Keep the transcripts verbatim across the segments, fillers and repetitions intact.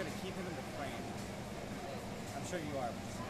going to keep him in the frame. I'm sure you are.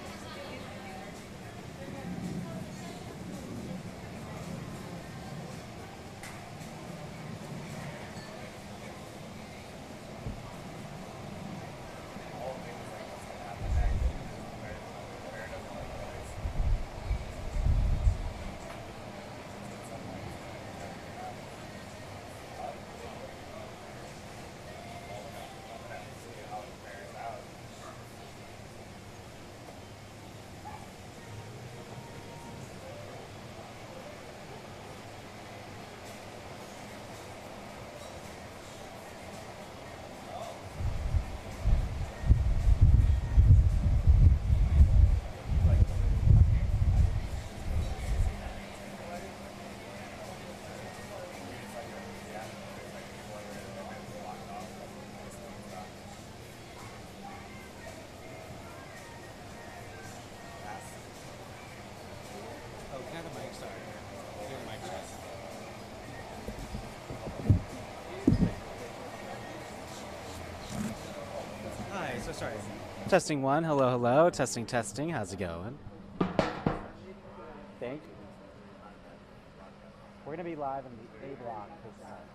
Oh, can I have the mic? Sorry. Here, the mic check. Hi, so sorry. Testing one. Hello, hello. Testing, testing. How's it going? Thank you. We're going to be live in the A block this time.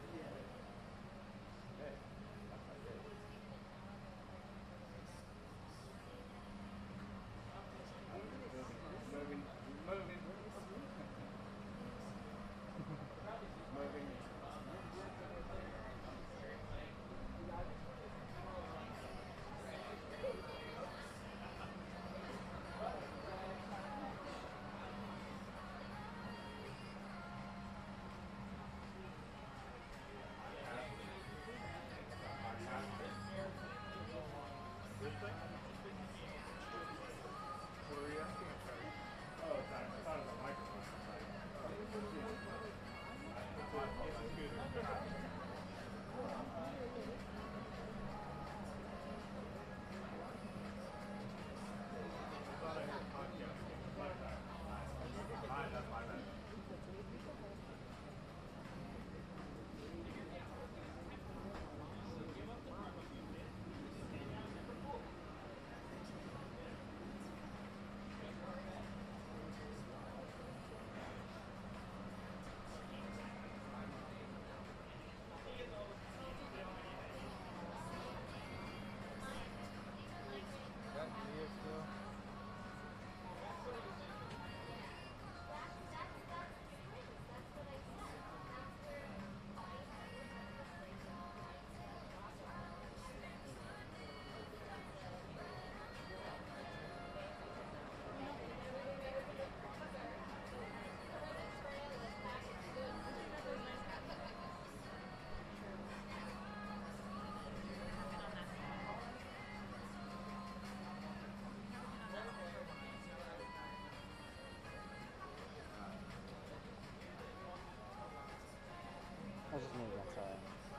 I just moved outside.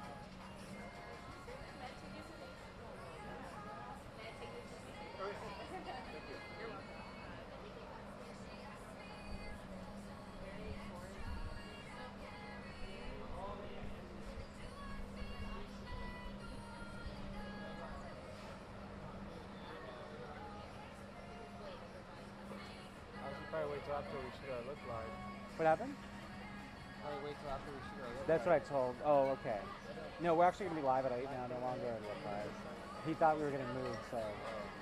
I should probably wait till after we shoot our look live. What happened? Probably wait till after we shoot our look That's live. what I told. Oh, okay. No, we're actually going to be live at eight now, no longer at five. He thought we were going to move, so.